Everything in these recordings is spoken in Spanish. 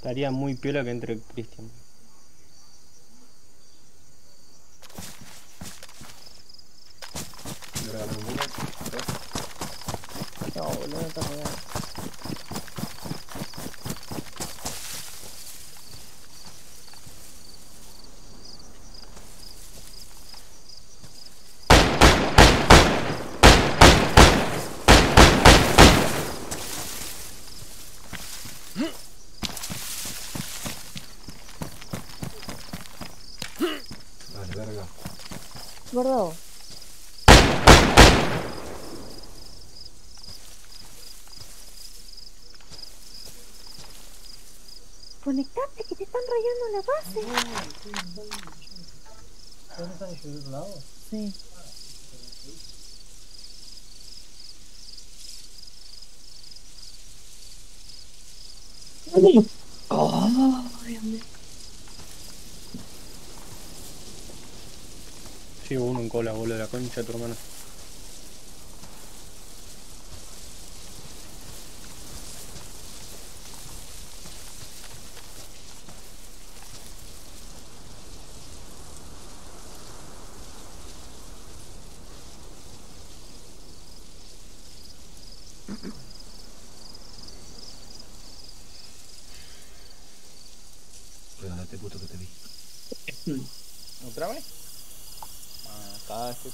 Estaría muy piola que entre Cristian. Me regaló un bullet. No, boludo, no te regalo. Dale, verga. Gordo. Conectate, que te están rayando la base. ¿Dónde están ellos? ¿De otro lado? Sí. Oh, Dios mío. Sí, uno en cola, boludo, la concha de tu hermano. Regálate, puto, que te vi. ¿Otra vez? Ah, cada vez que...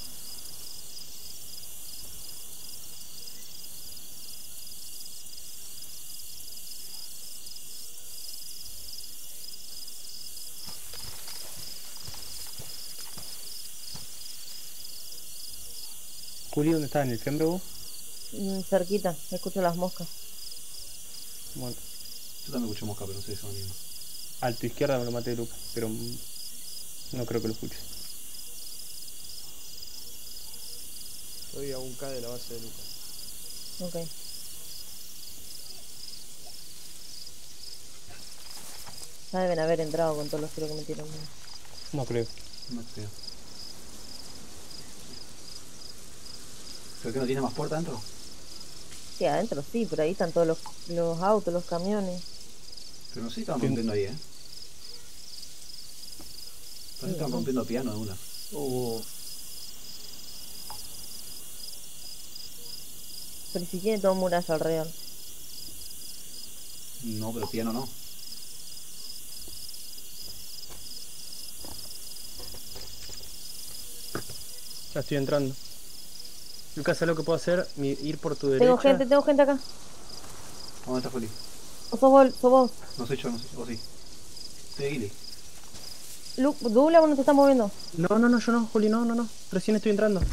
Juli, ¿dónde estás? ¿En el fiambre vos? Cerquita, escucho las moscas. Bueno, Yo también escucho mosca, pero no sé si son mismos. a tu izquierda me lo maté de Luca, pero no creo que lo escuches. Estoy a un K de la base de Lucas. Ok. Ya deben haber entrado con todos los tiros que metieron. No creo. No creo. ¿Pero que no tiene más puerta adentro? Sí, adentro sí, pero ahí están todos los autos, los camiones. Pero no sé si estaban rompiendo ahí, Parece que estaban rompiendo piano de una. Pero si tiene todo muralla alrededor. No, pero piano no. Ya estoy entrando. Lucas, ¿sabes lo que puedo hacer? Ir por tu derecha. Tengo gente acá. ¿Dónde está Juli? ¿O sos vos? No sé yo, no sé. O sí. Sí, Gili. Dula, vos no te estás moviendo. No, yo no, Juli, no. Recién estoy entrando.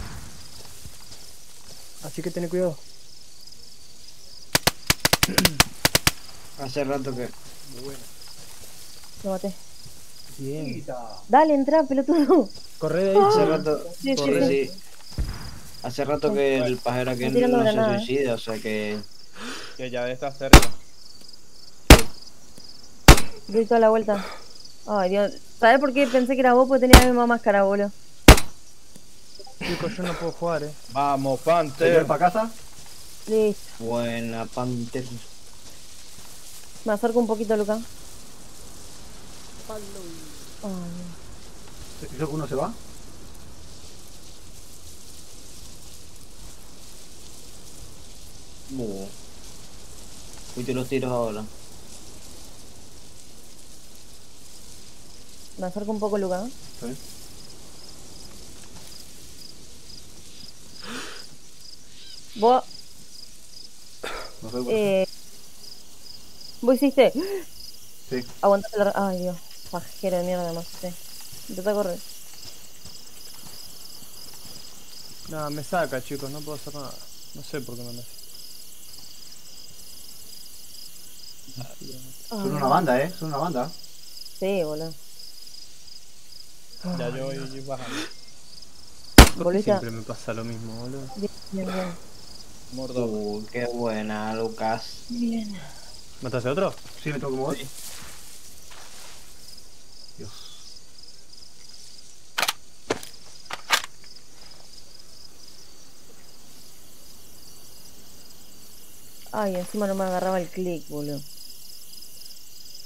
Así que ten cuidado. Hace rato que... Muy buena. Lo maté. Bien. Dale, entra, pelotudo. Corre de ahí. Hace rato... Sí, Corre, sí. sí. Hace rato que el pajero aquí Estoy tirando no se granada, suicida, o sea que... Que ya está cerca. Doy toda la vuelta. Ay, Dios. ¿Sabes por qué pensé que era vos? Porque tenía la misma máscara, boludo. Chicos, yo no puedo jugar, Vamos, ¿Te Panther. para casa? Listo. Buena, Panther. Me acerco un poquito, Luca. Ay, ¿Creo que uno se va? Fuiste los tiros ahora. me acerco un poco, Luca. ¿Está bien? Vos, No sé, vos hiciste. Sí. Aguantate la... Ay, Dios. Pajero de mierda, más. Sí. Intenta correr. Nada, me saca, chicos, no puedo hacer nada. No sé por qué me hace. Son una banda, Son una banda. Sí, boludo. Ya yo voy bajando. ¿Por qué Bolita. siempre me pasa lo mismo, boludo? Bien. Mordor. Qué buena, Lucas. Bien. ¿Mataste a otro? Sí, me tengo que mover. Sí. Dios. Ay, encima no me agarraba el click, boludo.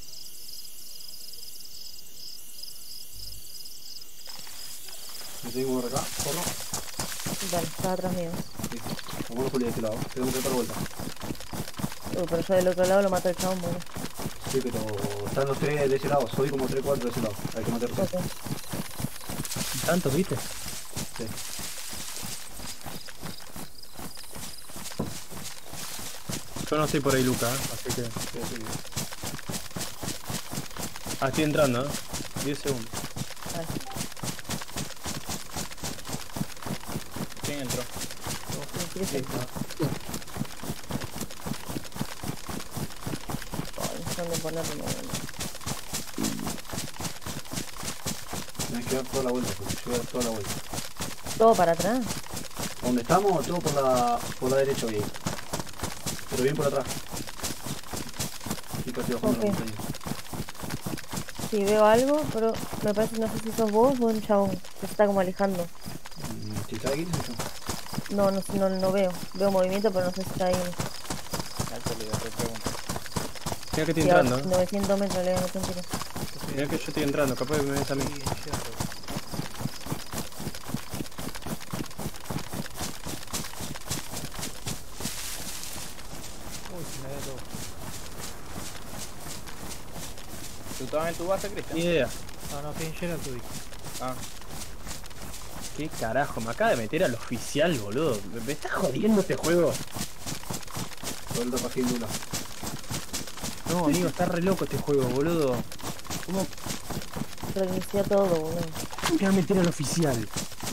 Seguimos por acá, corro. Dale, está atrás mío. Sí. Vamos a Juli de este lado. Tenemos que dar otra vuelta. Pero yo del otro lado lo mato el chabón, bueno. Sí, pero están los tres de ese lado. Soy como 3-4 de ese lado. Hay que matarlos. Ok. ¿Tantos, viste? Sí. Yo no estoy por ahí, Luca, así que... Sí, sí. Ah, estoy entrando, 10 segundos. Vale. ¿Quién entró? Sí. Ay, ¿dónde ponerlo? Tienes que dar toda la vuelta, Juli. Yo voy a dar toda la vuelta. Todo para atrás. ¿Dónde estamos? Todo por la derecha, bien. Pero bien por atrás. Y casi bajando la Ok. montaña. Sí, veo algo, pero me parece, no sé si sos vos o un chabón que se está como alejando. ¿Si está aquí? No veo. Veo movimiento, pero no sé si está ahí. Actualidad, te pregunto. Mira que estoy Sí, a entrando. 900 metros le meto un tiro. Mira que yo estoy entrando, capaz que me ves a mí. Uy, se me da todo. ¿Tú estabas en tu base, Cristian? Ni idea. No, estoy en Gerald, tú dices. Ah, ¿Qué carajo? Me acaba de meter al oficial, boludo. ¿Me estás jodiendo este juego? Vuelta para fin Lula. No, amigo, está re loco este juego, boludo. ¿Cómo Reinicia todo, boludo. me va a meter al oficial?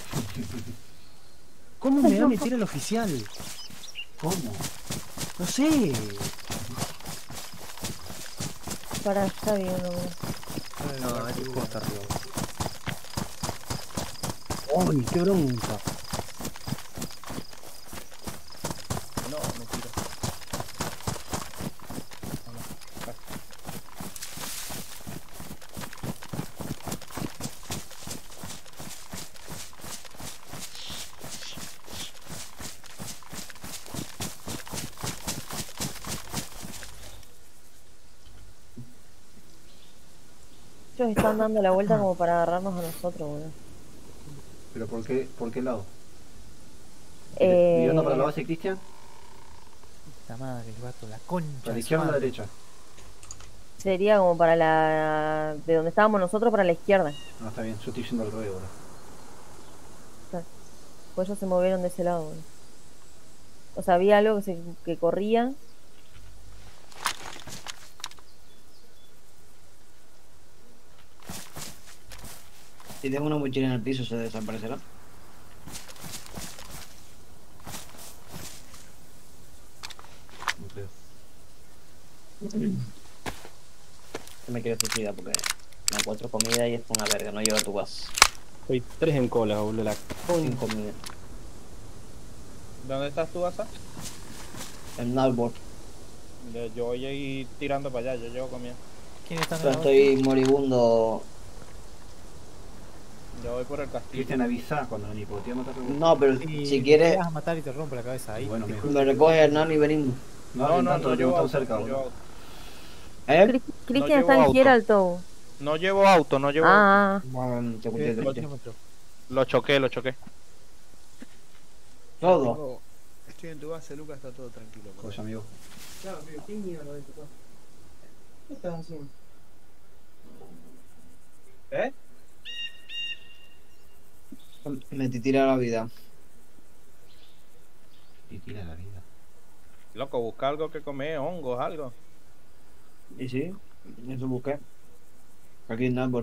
¿Cómo me va a meter al oficial? ¿Cómo? No sé. Para, está bien, boludo. No, este juego está re loco. ¡Uy, qué bronca! no, me tiro. Ellos están dando la vuelta como para agarrarnos a nosotros, boludo. ¿Pero por qué lado? Eh, ¿Mirando para la base, Cristian? Puta madre, el vato, la concha. ¿Para la de izquierda o su la madre. derecha? Sería como para la... de donde estábamos nosotros para la izquierda. No, está bien. Yo estoy yendo al revés ahora. Pues ellos se movieron de ese lado, boludo. O sea, había algo que corría. Si tengo una mochila en el piso, se desaparecerá. No creo. Yo me quiero suicidar porque me encuentro comida y es una verga, no lleva tu gas. Estoy 3 en cola, boludo. La Sin comida. ¿Dónde estás tú, Asa? En Nalbor. Yo voy a ir tirando para allá, yo llevo comida. ¿Quién está en Yo la estoy moribundo. Yo voy por el castillo. Cristian, avisa cuando venís, porque te voy a matar. No, pero Y si te quieres, vas a matar y te rompe la cabeza ahí. Bueno, mira. me recoge Hernán y venimos. No, no, tanto, llevo no auto, estamos cerca, no boludo. llevo auto. ¿Eh? Cristian llevo está en auto. Geralto. No llevo auto, no llevo auto. Ah, Bueno, te escuché, te Lo escuché. kilómetros. Lo choqué. Todo. Estoy en tu base, Lucas, está todo tranquilo. Oye, amigo. Claro, pero ¿quién mierda de tu casa? ¿Qué estás haciendo? ¿Eh? Me tira la vida. Y tira la vida. Loco, busca algo que comer, hongos, algo. Y sí, eso busqué. Aquí en Nalbor.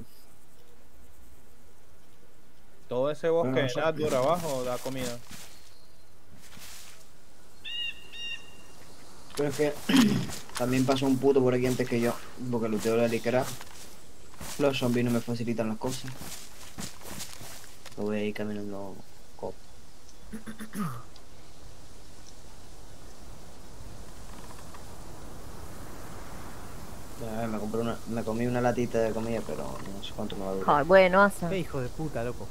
Todo ese bosque Bueno, de eso- Nador abajo da comida. Pero es que también pasó un puto por aquí antes que yo, porque luteo la licra. Los zombies no me facilitan las cosas. Lo voy a ir caminando. Me compré me comí una latita de comida, pero no sé cuánto me va a durar. ay, bueno, Asa. Qué hijo de puta, loco.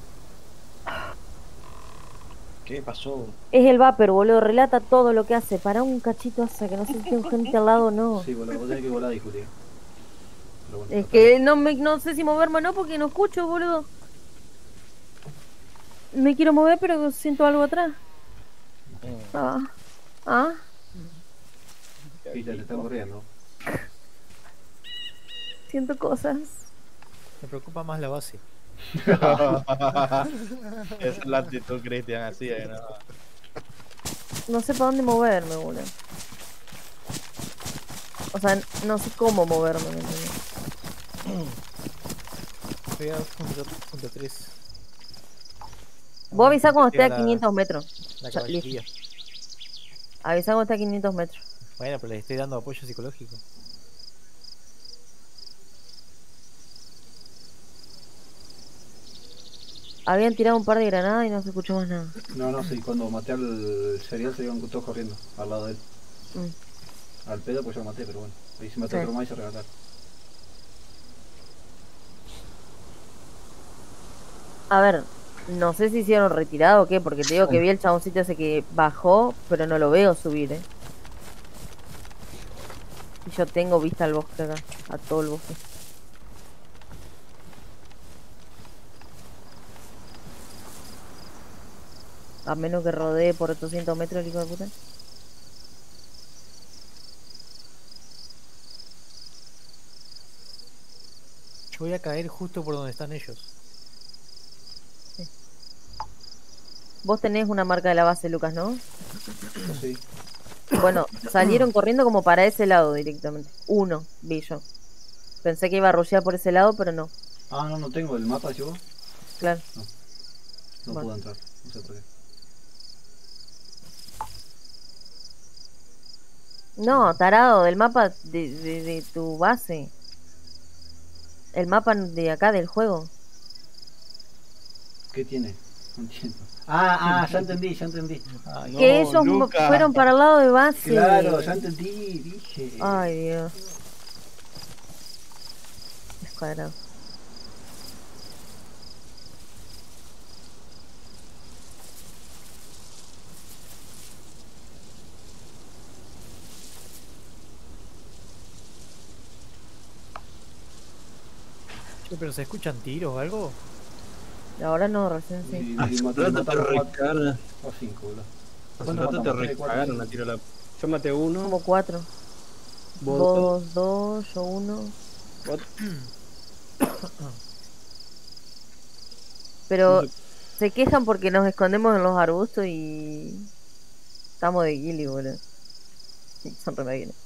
¿Qué pasó? Es el Vapor, boludo. Relata todo lo que hace. Para un cachito, Asa, que no sé si tengo gente al lado o no. Sí, boludo, vos tenés que volar ahí, Julia. Pero bueno, Es total. que no sé si moverme o no porque no escucho, boludo. me quiero mover, pero siento algo atrás. Ah. Ah. Viste, te están corriendo. Siento cosas. Me preocupa más la base. Esa es la actitud Cristian, así es, ¿no? No sé para dónde moverme, boludo. O sea, no sé cómo moverme, ¿me entendés? Voy a 2.3. Vos avisá cuando esté a La- 500 metros. La Ya, caballería. Avisá cuando esté a 500 metros. Bueno, pero le estoy dando apoyo psicológico. Habían tirado un par de granadas y no se escuchó más nada. No, sí, cuando maté al serial se iban todos corriendo al lado de él. Al pedo pues yo lo maté, pero bueno. Ahí se mató Sí. otro más y se regataron. A ver, no sé si hicieron retirado o qué, porque te digo que vi el chaboncito ese que bajó, pero no lo veo subir, Y yo tengo vista al bosque acá, a todo el bosque. A menos que rodee por 800 metros el hijo de puta. Yo voy a caer justo por donde están ellos. Vos tenés una marca de la base, Lucas, ¿no? Sí. Bueno, salieron corriendo como para ese lado directamente. Uno, vi yo. Pensé que iba a rushear por ese lado, pero no. Ah, no tengo el mapa, yo. Claro. No Bueno. pude entrar, no sé por qué. No, tarado, del mapa de tu base. El mapa de acá del juego. ¿Qué tiene? No entiendo. Ya entendí, ya entendí. Ah, no, Que ellos Luca. fueron para el lado de base. Claro, ya entendí, dije. Ay, Dios. Descuadrado. Che, pero ¿se escuchan tiros o algo? Ahora no, recién sí. Y Hace un matamos rato te recagan. o 5, boludo. Hace un ¿Cuánto rato te matamos? ¿Tres, cuatro? recagaron a tiro la. Yo maté uno. Como 4. Vos Vos, 2, yo 1. vos- Pero no sé. se quejan porque nos escondemos en los arbustos y estamos de guili, boludo. Son remedios.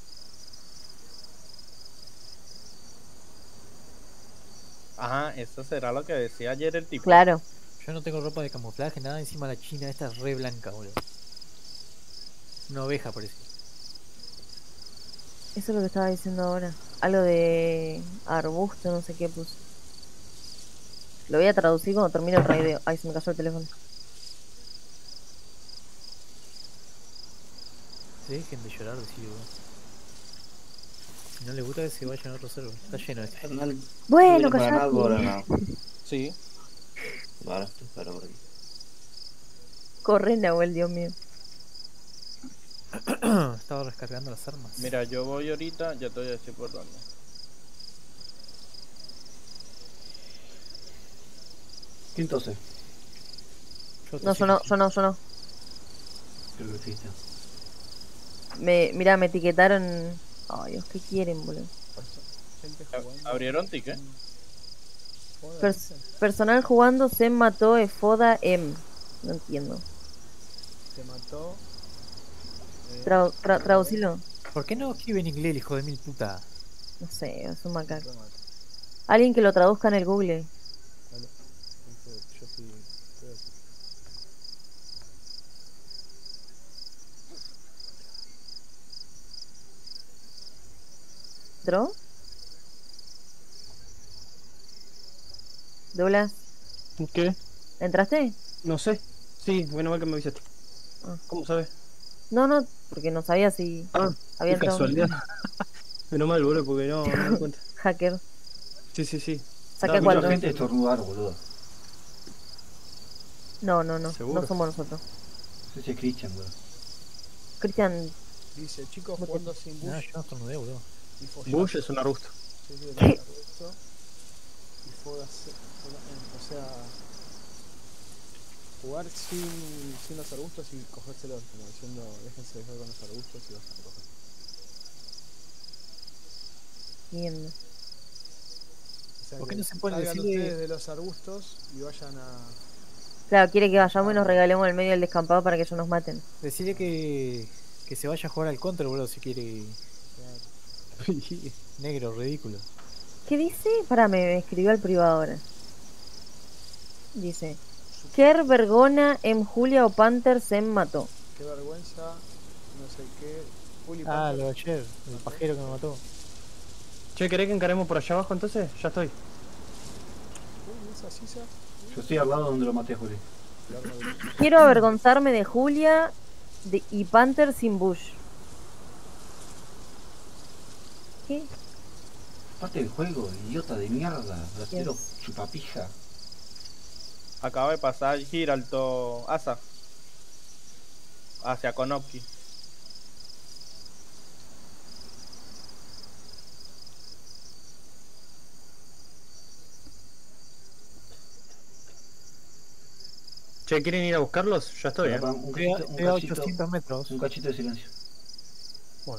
Ajá, eso será lo que decía ayer el tipo. Claro. Yo no tengo ropa de camuflaje, nada, encima la china esta es re blanca, boludo. Una oveja parece. Eso es lo que estaba diciendo ahora. Algo de arbusto, no sé qué puse. Lo voy a traducir cuando termine el raideo. Ay, se me cayó el teléfono. Dejen de llorar, decir, boludo. Si no les gusta que se vayan a otro server. Está lleno este. Hernán, Bueno, ¿tú vienes para algo ahora callate. no? Sí. Vale, te espero por aquí. Corre, Nahuel, Dios mío. Estaba descargando las armas. Mira, yo voy ahorita, ya te voy a decir por dónde. ¿Quién tose? No, yo no. Creo que existe. Mirá, me etiquetaron. Ay, Dios, ¿qué quieren, boludo? Gente jugando. ¿Abrieron ticket? Joder, Personal jugando se mató Efoda M. No entiendo. te mató. Traducilo. ¿Por qué no escribe en inglés el hijo de mil puta? No sé, es un macaco. Te mató. Alguien que lo traduzca en el Google. Vale. Yo sí. Creo que sí. ¿Entró? Douglas, ¿Qué? ¿entraste? No sé. Sí, bueno, mal que me avisaste. Ah. ¿Cómo sabes? No, porque no sabía si Ah, había qué entrado. casualidad. Menos mal, boludo, porque no me di cuenta. Hacker. Sí. Saqué No, Mucha 4. gente estornudar, boludo. No. ¿Seguro? No somos nosotros. No sé si es Christian, boludo. Cristian, Dice, chicos jugando sin No, Bush yo no estornudé, boludo. y follando. Bush es un arbusto. Sí, sí, ¿Qué? esto. Y foda, o sea, Jugar sin los arbustos y cogérselos, como diciendo, déjense dejar con los arbustos y vayan a coger. Entiendo. O sea, ¿Por qué que no se puede salgan decirle- ustedes de los arbustos y vayan a... Claro, quiere que vayamos y nos regalemos el medio del descampado para que ellos nos maten. Decirle que se vaya a jugar al control, boludo, si quiere. Negro, ridículo. ¿Qué dice? Pará, me escribió al privado ahora. Dice: Ker vergona em Julia o Panther se mató. Qué vergüenza, no sé qué... Juli Ah, Panther. lo de ayer, el pajero que me mató. Che, ¿querés que encaremos por allá abajo entonces? Ya estoy. Uy, esa sisa. Yo estoy al lado donde lo maté, Juli. El arma de- Quiero avergonzarme de Julia y Panther sin Bush. ¿Qué? Parte del juego, idiota de mierda. Brasileiro chupapija. Acaba de pasar Giralto Asa hacia Konoki. Che, ¿quieren ir a buscarlos? Ya estoy, Pará, eh. un Estoy a, cachito, un estoy a cachito, 800 metros. un cachito de silencio. Bueno.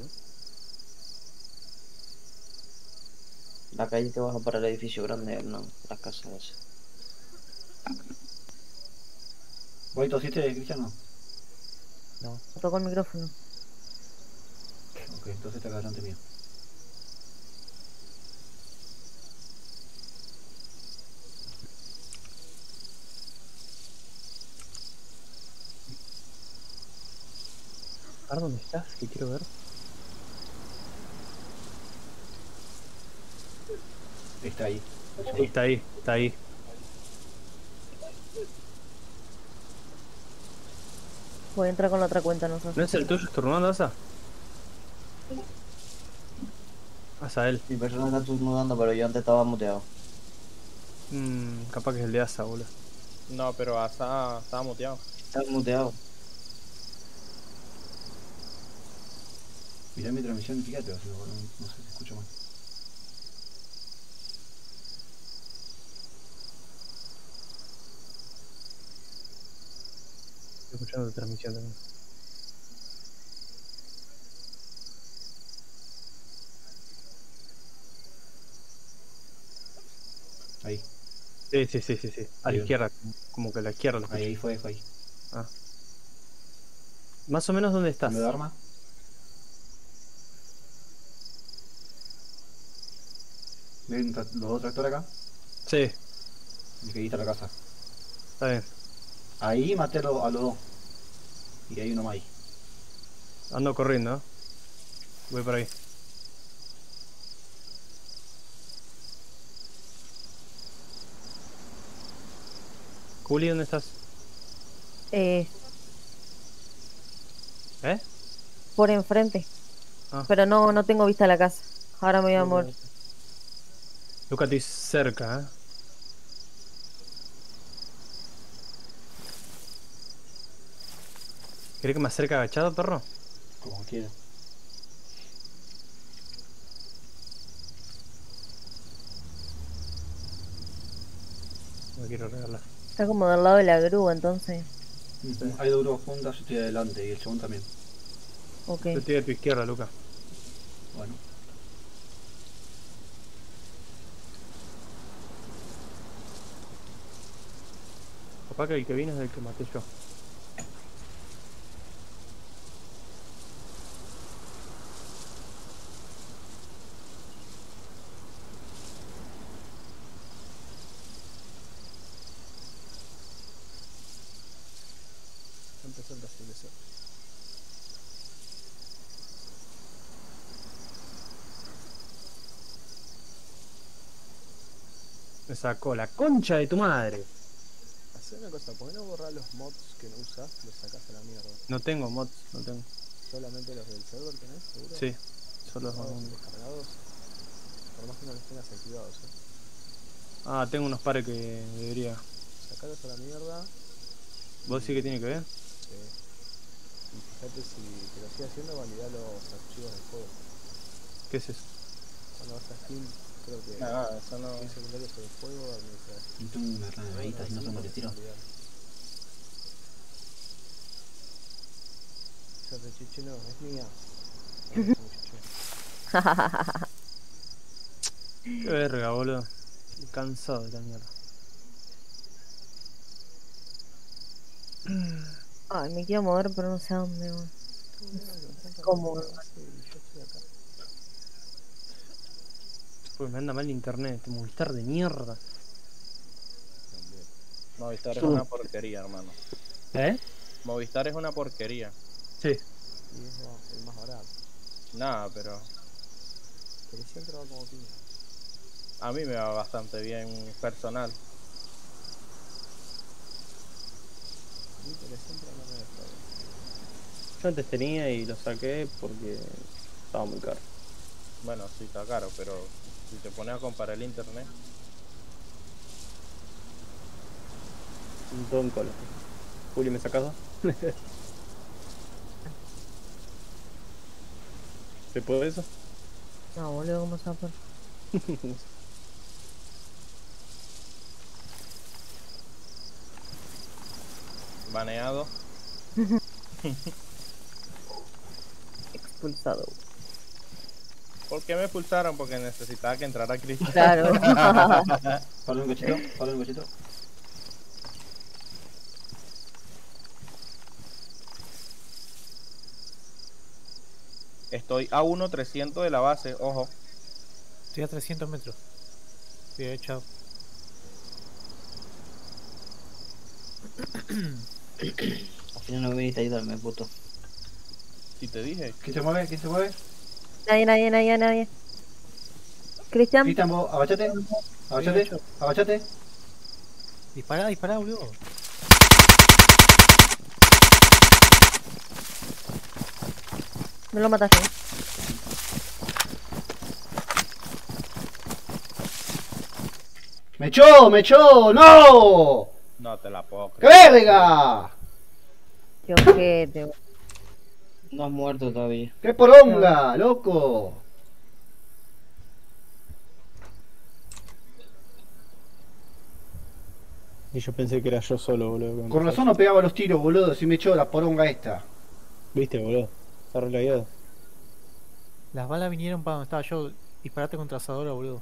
La calle que baja para el edificio grande, no, las casas esas. ¿Vos tosiste, Cristiano? No. Tocó el micrófono. Ok, entonces está acá delante mío. ¿Ahora dónde estás? Que quiero ver. Está ahí. Sí, está ahí, está ahí. Voy a entrar con la otra cuenta, no sé. ¿No es el tuyo estornudando, Asa? Asa, él. Mi persona está estornudando, pero yo antes estaba muteado. Capaz que es el de Asa, boludo. No, pero Asa estaba muteado. Estaba muteado. Mirá mi transmisión y fíjate, así, no sé si escucho mal. Estoy escuchando tu transmisión también. Ahí, Sí. A la Ahí. izquierda, como que a la izquierda lo escucho. ahí fue ahí. Más o menos, ¿dónde estás? ¿Me da arma? ¿Ven los dos tractores acá? Sí, Y que ahí está la casa. está bien. Ahí maté a los dos. Y hay uno más ahí. Ando corriendo, ¿eh? Voy por ahí. Juli, ¿dónde estás? Eh, ¿Eh? por enfrente. Ah. Pero no tengo vista a la casa. Ahora me voy a morir. Luca, estoy cerca, ¿eh? ¿Querés que me acerque agachado, perro? Como quiera. Me quiero regalar. Está como del lado de la grúa, entonces. Hay dos grupos juntas, yo estoy adelante y el chabón también. Ok. Yo estoy a tu izquierda, Luca. Bueno. Capaz que el que vino es el que maté yo. Empezó el desfile. Me sacó la concha de tu madre. Hacé una cosa, ¿por qué no borrar los mods que no usas? Los sacás a la mierda. No tengo mods, no tengo. Solamente los del server tenés, seguro. Sí, solo Todos son... descargados. Por más que no los tengas activados, Ah, tengo unos pares que debería. Sacalos a la mierda. ¿Vos sí que tiene que ver? Y fíjate si te lo sigue haciendo, validar los archivos del juego. ¿Qué es eso? Cuando vas a Steam, creo que Eso no. hay secundarios sobre el juego, administración. Y tengo una ranadita y no sé dónde le tiro. Esa rechiche no, es mía. No, esa muchacha. Qué verga, boludo. Estoy cansado de la mierda. Ay, me quiero mover, pero no sé a dónde, weón. ¿Cómo? Sí, yo estoy acá. Pues me anda mal el internet, este Movistar de mierda. También. Movistar es una porquería, hermano. ¿Eh? Movistar es una porquería. Sí. Y es el más barato. Nada, pero Pero siempre va como piña. a mí me va bastante bien personal. Y pero siempre no me deja. Yo antes tenía y lo saqué porque estaba muy caro. Bueno, sí está caro, pero si te pones a comparar el internet, Un todo en cola. Juli, ¿me sacas dos? ¿Se puede eso? No, boludo, ¿cómo se va a poner? baneado. Expulsado. ¿Por qué me expulsaron? Porque necesitaba que entrara Cristian. Claro. Palo un cachito, palo un cachito. Estoy a 1.300 de la base, ojo. Estoy a 300 metros. Bien, chao. Al final no viniste a ayudarme, puto. Si te dije. ¿Quién se mueve? ¿Quién se mueve? Nadie. Cristian, Cristian, vos, abachate. Abachate, abachate. Dispara, boludo. no lo mataste. ¡Me echó! ¡No! No te la puedo ¡Qué creer. verga! Qué ojete, weón. No has muerto todavía. ¡Qué poronga, loco! Y yo pensé que era yo solo, boludo. Con razón no pegaba los tiros, boludo, si me echó la poronga esta. ¿Viste, boludo? Está relagueado. Las balas vinieron para donde estaba yo. Disparate contra Asadora, boludo.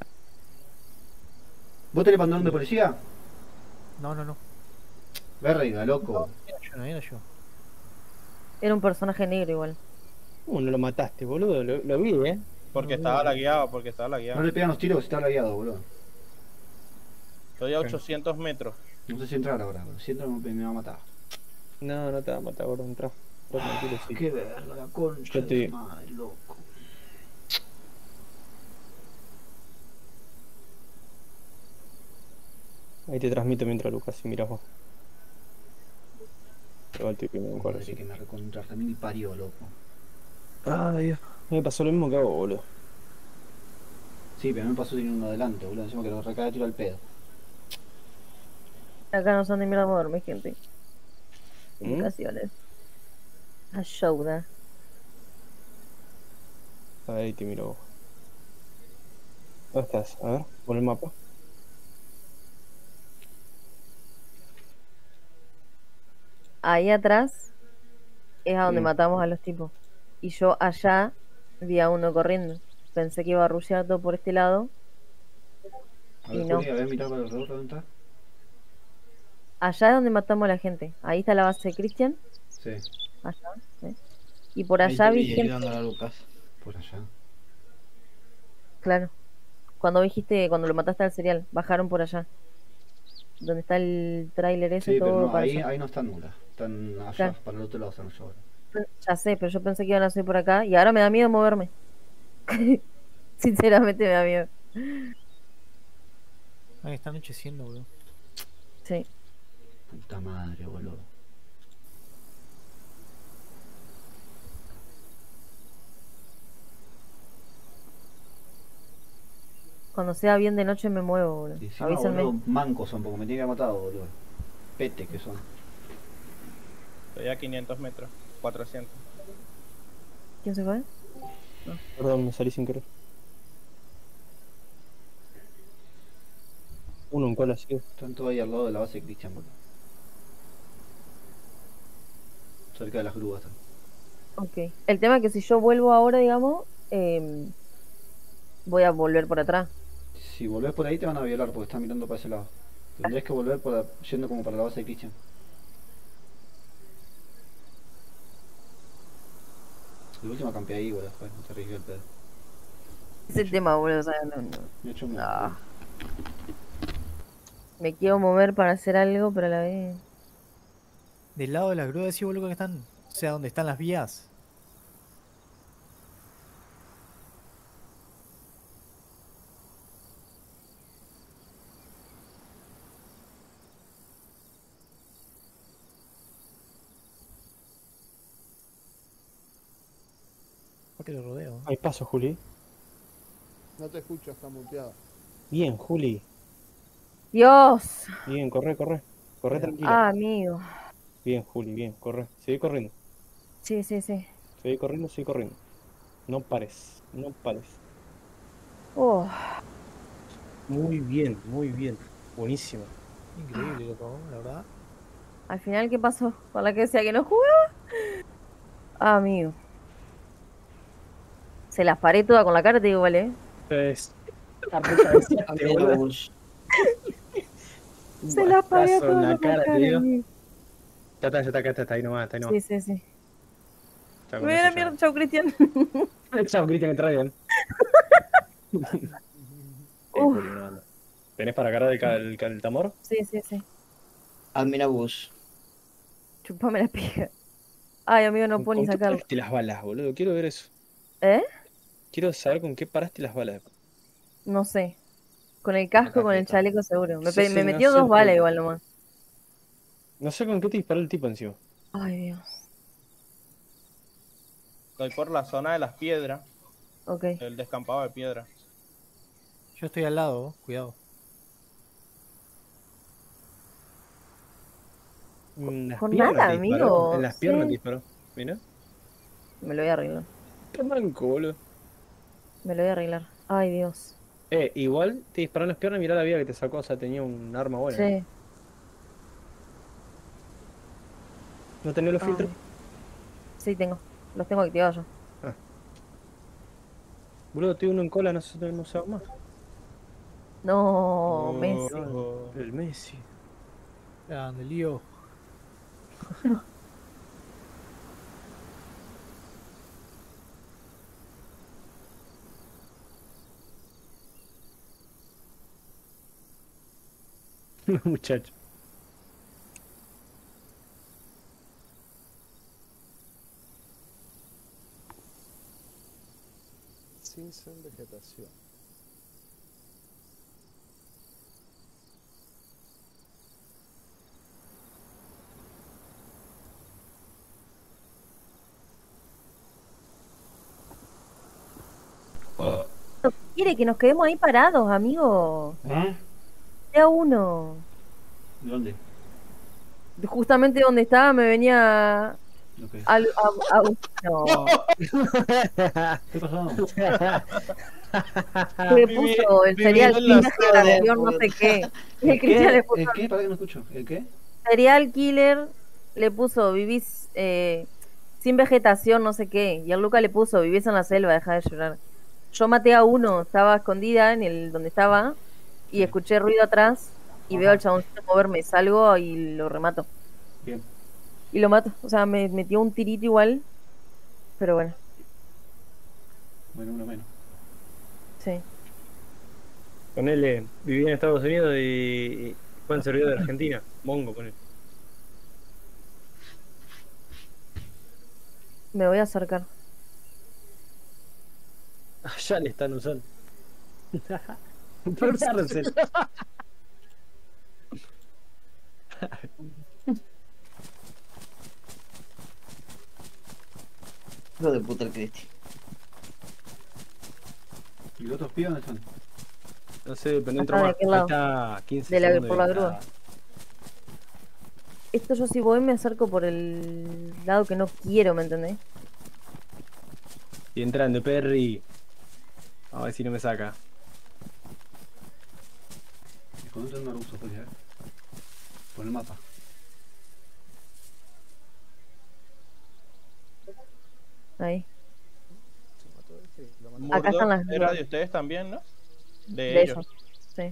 ¿Vos tenés pantalón de policía? No. Verga, loco. No era yo. Era un personaje negro igual. ¿Cómo no lo mataste, boludo? Lo vi, Porque estaba lagueado, porque estaba No lagueado. le pegan los tiros que está lagueado, boludo. Estoy a 800 metros. No sé si entrar ahora, boludo. Si entro me va a matar. No te va a matar, gordo, entrá. Vos tranquilo, sí. Qué verga, la concha Yo te- de su madre, loco. Ahí te transmito mientras Lucas, si miras vos. Igual estoy primero en cuadro, Madre sí. que me recontra también y parió, loco. Ay, Dios. Me pasó lo mismo que a vos, boludo. Sí, pero a mí me pasó sin uno adelante, boludo. Encima que lo recae de tiro al pedo. Acá no son de mierda moverme, gente. ¿Mm? Indicaciones. Ayuda. Ahí te miro vos. ¿Dónde estás? A ver, pon el mapa. Ahí atrás es a donde Sí. matamos a los tipos. Y yo allá vi a uno corriendo. Pensé que iba a rushear todo por este lado. A ver, Y no. Juli, a ver, mirá para alrededor, ¿dónde está? Allá es donde matamos a la gente. Ahí está la base de Christian. Sí, Allá. ¿eh? Y por Ahí allá te vi vi gente. ayudando a la Lucas. por allá. Claro. Cuando dijiste, cuando lo mataste al cereal, bajaron por allá. Donde está el tráiler ese, Sí, pero todo no, para ahí, allá. ahí no están nulas. Están allá, Claro. para el otro lado están allá ahora. Ya sé, pero yo pensé que iban a ser por acá. Y ahora me da miedo moverme. Sinceramente me da miedo. Ahí está anocheciendo, boludo. Sí. Puta madre, boludo. Cuando sea bien de noche me muevo, boludo. Y encima, Avísenme. boludo, mancos son, porque me tienen que haber matado, boludo. Pete que son. Estoy a 500 metros. 400. ¿Quién se fue? Perdón, me salí sin querer. Uno en cola, sí. Están todos ahí al lado de la base de Christian, boludo. Cerca de las grúas están. Ok. El tema es que si yo vuelvo ahora, digamos, voy a volver por atrás. Si volvés por ahí te van a violar porque están mirando para ese lado. Tendrías que volver yendo como para la base de Christian. De última campea ahí, boludo, después, no te arriesgues el pedo. Ese tema, boludo, o sea, no. Me he hecho un No. Me quiero mover para hacer algo, pero a la vez. Del lado de la grúa, decís, boludo, que están. O sea, donde están las vías. ¿Por qué lo rodeo? Hay paso, Juli. No te escucho, está muteado. Bien, Juli. ¡Dios! Bien, corre, corre. Corre Mira. tranquila. Ah, amigo. Bien, Juli, bien, corre. Sigue corriendo. Sí, sí, sí. Sigue corriendo, sigue corriendo. No pares, no pares. Oh, Muy bien, muy bien. Buenísimo. Increíble, loco, la verdad. al final, ¿qué pasó? ¿Con la que decía que no jugaba? Ah, amigo. Se las paré toda con la cara, te digo, vale. Es la recabeceaste, A mí boludo. no, vos. Se las paré Guastazo en toda la con la cara, cara, te digo. amigo. Ya está ahí nomás, está ahí nomás. Sí, sí, sí. Ya con Me eso la ya. mierda, chau, Cristian. Chao, Cristian, que te bien. Uf. Juli, una banda. ¿Tenés para cargar el tambor? Sí, sí, sí. Admira vos. Chupame la pija. Ay, amigo, no puedo ni ¿Con qué sacarlo. paraste las balas, boludo? Quiero ver eso. ¿Eh? Quiero saber con qué paraste las balas. No sé. Con el casco, Acá con el está. chaleco seguro. Me, Sí, pe- sí, me no metió sé, 2 balas pero- igual nomás. No sé con qué te disparó el tipo encima. Ay, Dios. Estoy por la zona de las piedras, Ok. el descampado de piedra. Yo estoy al lado, cuidado. En las Con piernas nada, te disparó. amigo. En las piernas te Sí. disparó. Mira. Me lo voy a arreglar. Qué manco, boludo. Me lo voy a arreglar. Ay, Dios. Igual te disparó en las piernas y mirá la vida que te sacó. O sea, tenía un arma buena. Sí. ¿No tenía los Ay. filtros? Sí, tengo. Los tengo activados ya. Boludo, tengo uno en cola, no sé más. No, Messi. El Messi. Grande, lío. Muchacho. Sin vegetación. Quiere que nos quedemos ahí parados, amigo. ¿Eh? Ya uno. ¿De dónde? Justamente donde estaba me venía Ok. no. ¿Qué pasó? Le puso el cereal viví en la killer, zona de- canción, no sé qué. Y el Cristian le puso ¿El qué? ¿Para que no escucho? ¿El qué? cereal killer, le puso vivís sin vegetación, no sé qué. Y el Luca le puso vivís en la selva, deja de llorar. Yo maté a uno, estaba escondida en el donde estaba y escuché ruido atrás y veo al chaboncito moverme, salgo y lo remato. Bien. Y lo mato, o sea, me metió un tirito igual, pero bueno, Bueno, uno menos. sí. Ponele, viví en Estados Unidos y fue en servidor de Argentina. Mongo, ponele. Me voy a acercar. Ya le están usando. Por cárcel. Hijo de puta el Cristi. ¿Y los otros pibes dónde están? No sé, pero no entro ¿de más. qué Ahí lado? está 15 De la- segundos por la de- grúa. Esto yo si voy me acerco por el lado que no quiero, ¿me entendés? Y entrando, Perry. A ver si no me saca. Encontré un arbusto, pues, ¿eh? Por el mapa. Ahí. Se mató este, lo mató. Acá están Murdoch las era dos. de ustedes también, ¿no? De De ellos. ellos. Sí.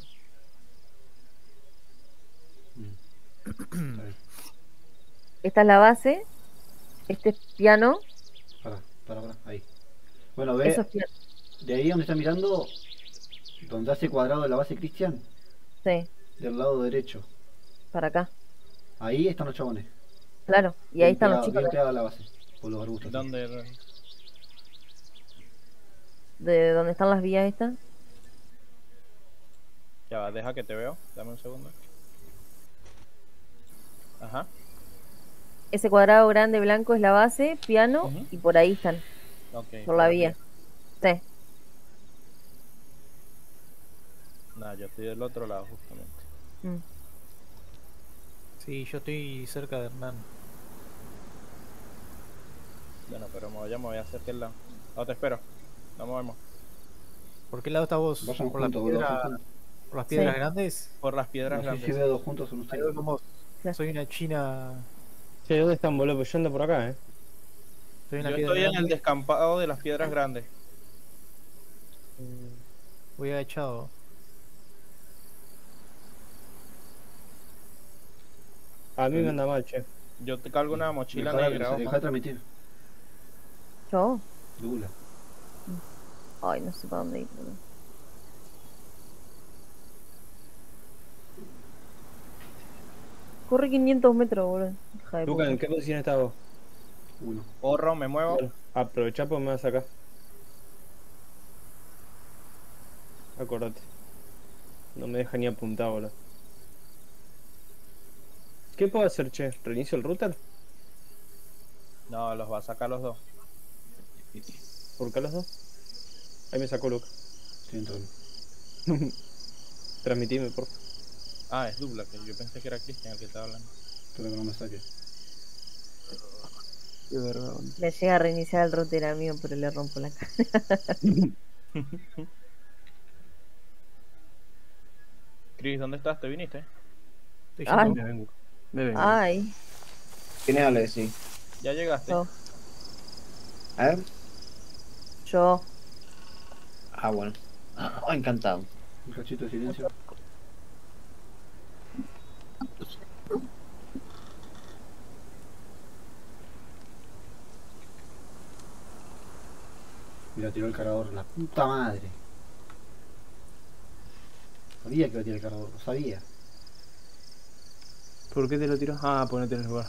Está bien. Esta es la base. Este es piano. Para. Ahí. Bueno, Eso ve, es piano. de ahí donde está mirando, donde hace cuadrado de la base Cristian, Sí, del lado derecho. para acá. Ahí están los chabones. Claro. Y ahí están los chicos Bien pegado a la base. Por los arbustos. así. ¿Dónde? de donde están las vías estas. Ya va, deja que te veo. Dame un segundo. Ajá. Ese cuadrado grande blanco es la base, piano, Ujú. y por ahí están, Ok. por la vía. Sí. Nah, yo estoy del otro lado justamente. Mm. Sí, yo estoy cerca de Hernán. Bueno, pero me voy a hacer aquel lado. No te espero. Nos movemos. ¿Por qué lado estás vos? Vayan ¿Por, la juntos, boludo. piedra- Vayan juntos. por las piedras Sí. grandes? Por las piedras No sé grandes. si veo dos juntos son Ahí ustedes. voy con vos. Claro. Soy una china. Che, ¿dónde están, boludo? Pues yo ando por acá, Soy una Yo piedra estoy en el grande. descampado de las piedras grandes. Voy agachado. A mí me anda mal, che. Yo te cargo una mochila Dejá negra. de ojo. transmitir. Yo. Lula. Ay, no sé para dónde ir, boludo. Corre 500 metros, boludo. Hija de Luca, puta. ¿en qué posición estás vos? Uno. Corro, me muevo. Bueno, aprovechá porque me vas acá. Acordate. No me deja ni apuntar, boludo. ¿Qué puedo hacer, che? ¿Reinicio el router? No, los va a sacar los dos. ¿Por qué los dos? Ahí me sacó Luca. Estoy entrando. Transmitime, por favor. Ah, es Dubla, que yo pensé que era Cristian el que estaba hablando. Espero que no me saque. Qué verga. Me llega a reiniciar el router a mí, pero le rompo la cara. Chris, ¿dónde estás? ¿Te viniste? Estoy Ay. yendo. Me vengo. Me vengo. Ay, ¿Quién es Alexi? ¿Ya llegaste? yo. A ver. Yo. Ah, bueno. Oh, encantado. Un cachito de silencio. Mira, tiró el cargador. La puta madre. Sabía que iba a tirar el cargador. Lo sabía. ¿Por qué te lo tiró? Ah, pues no tenés lugar.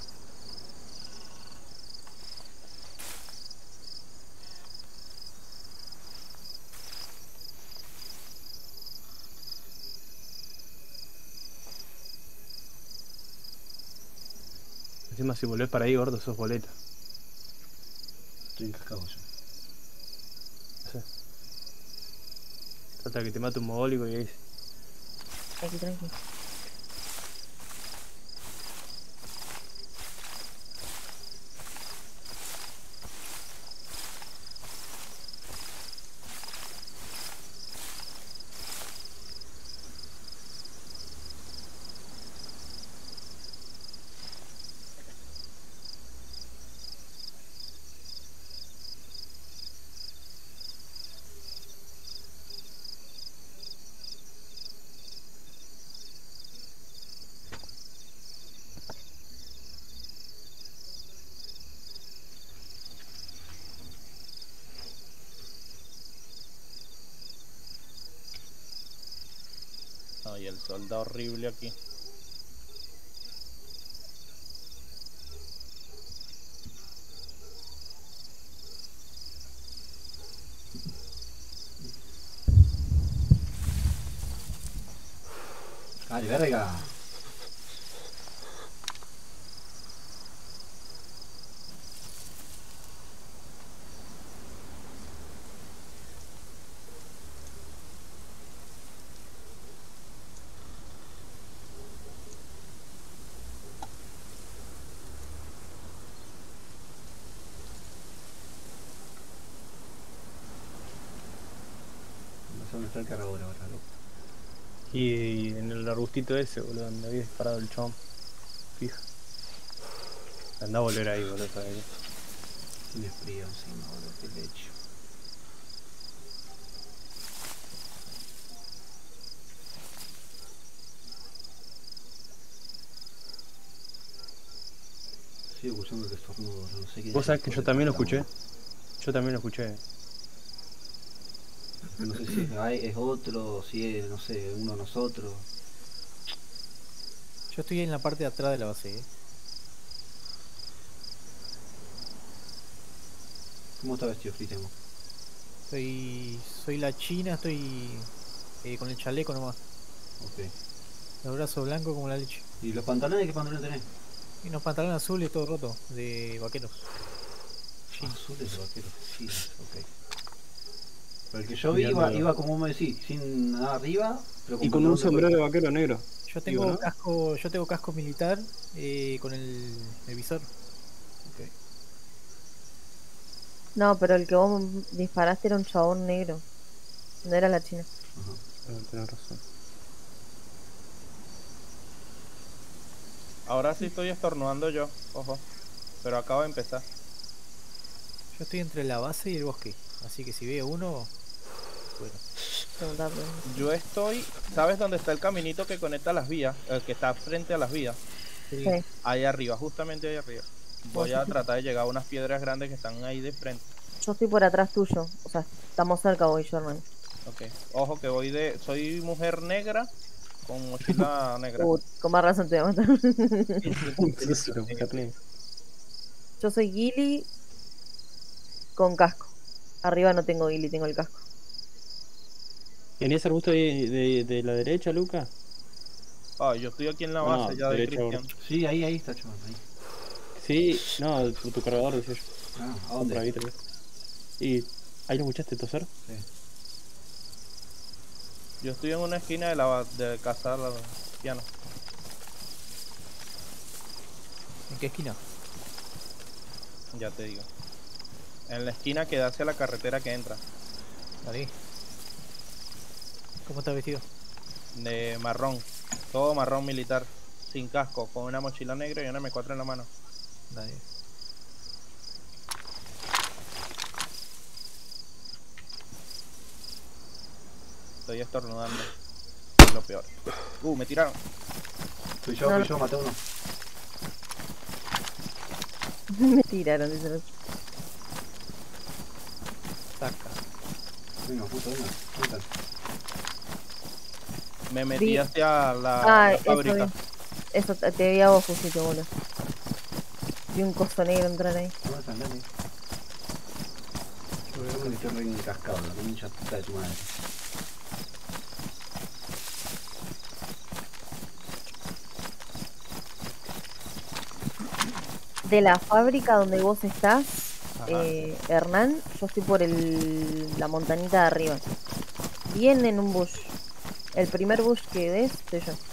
Encima si volvés para ahí, gordo, sos boleta. Estoy encascado yo. No sé. Trata que te mate un mogólico y ahí... Aquí, tranqui. Ay, el sol da horrible aquí. ¡Ay, verga! No sé dónde está el cargador ahora, loco. Y en el arbustito ese, boludo, donde había disparado el chabón. Fija. Anda a volver ahí, boludo, para que... Tiene frío encima, boludo, qué leche. Sigo escuchando que estornudo, no sé qué. Vos sabés que yo también lo escuché. Yo también lo escuché. No sé si es otro, si es, no sé, uno de nosotros. Yo estoy en la parte de atrás de la base, ¿Cómo está vestido Cristian? Soy la china, estoy con el chaleco nomás. Ok. Los brazos blancos como la leche. ¿Y los pantalones? ¿Qué pantalones tenés? Y unos pantalones azules todo roto, de vaqueros. Jeans. Azules de vaqueros, sí, ok. Pero el que yo vi Mirando- iba como me decís, sin nada arriba, pero Y con un pantalón de sombrero de cuero. vaquero negro. Yo Digo, tengo ¿no? casco militar con el visor. Ok. No, pero el que vos disparaste era un chabón negro. No era la china. Ajá. Tenés razón. Ahora sí estoy estornudando yo, ojo. Pero acabo de empezar. Yo estoy entre la base y el bosque. Así que si veo uno, bueno. Preguntarle. Yo estoy, ¿sabes dónde está el caminito que conecta las vías? El que está frente a las vías. Sí. Sí. Ahí arriba, justamente ahí arriba. Voy a tratar de llegar a unas piedras grandes que están ahí de frente. Yo estoy por atrás tuyo. O sea, estamos cerca vos y yo, hermano. Ok. Ojo que soy mujer negra con mochila negra. Con más razón te voy a matar. Sos una mujer negra. Yo soy Gilly con casco. Arriba no tengo Gilly, tengo el casco. ¿Tenías arbusto de la derecha, Luca? Ah, yo estoy aquí en la No, base ya de derecha, Cristian. Sí, ahí está, chaval, ahí. Sí, no, tu cargador, decía yo. Ah, ¿a Por dónde? ahí tal vez. ¿Y ahí lo escuchaste toser? Sí. Yo estoy en una esquina de casa la piano. ¿En qué esquina? Ya te digo. En la esquina que da hacia la carretera que entra. Vale. ¿Cómo estás vestido? De marrón. Todo marrón militar. Sin casco. Con una mochila negra y una M4 en la mano. Dale. Estoy estornudando. Es lo peor. Me tiraron. Fui yo, maté a uno. Me tiraron, dice el otro. Saca. Venga, puto, venga, puta. Me metí Sí. hacia la Eso fábrica. vi. Eso te vi a vos, Jusito, boludo. Vi un coso negro entrar ahí. ¿Dónde están, dale? Yo creo que estoy re encascado, la pincha puta de tu madre. De la fábrica donde vos estás, Ajá. Hernán, yo estoy por la montañita de arriba. Bien en un bush. El primer bush que ves, soy yo.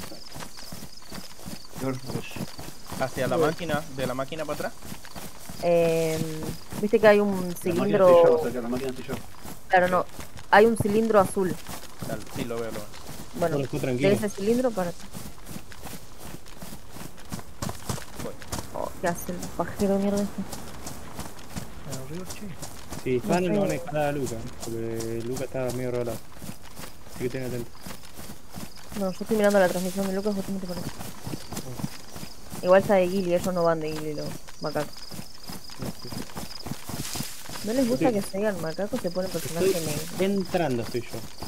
George Bush. Hacia la máquina. De la máquina para atrás. Viste que hay un La máquina estoy yo, cilindro. o sea que la máquina estoy yo. Claro, no. Hay un cilindro azul. Dale, sí, lo veo, lo veo. Bueno, Bueno, tú de tranquilo. ese cilindro para. Voy. Oh, ¿qué hace el pajero de mierda este? Bueno, River, che. Si disparan, No no sé. van a disparar a Luca, porque Luca está medio regalado. Así que ten atento. No, yo estoy mirando la transmisión de Lucas, justamente por eso. Igual está de Gilly, ellos no van de Gilly, los macacos. ¿No les gusta Sí. que se digan macacos? Se pone personaje Estoy negro. entrando, estoy yo.